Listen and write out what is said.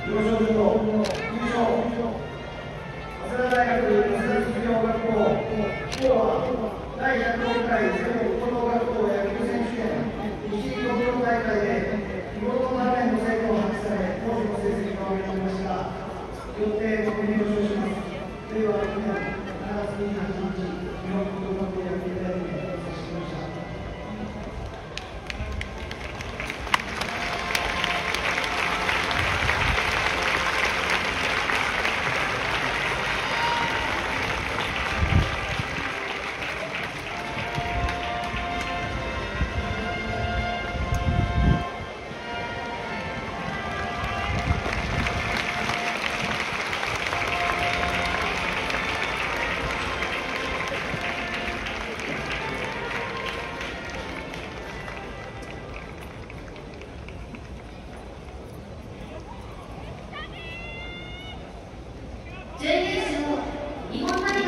表彰状と優勝、早稲田大学早稲田実業学校、今日は第106回全国高等学校野球選手権西東京大会で見事な面の成果を発揮され、当時の成績が上げられました。よって特に表彰します。令和6年7月28日、日本高等学校野球大会に参加しました。 準優勝、日本大学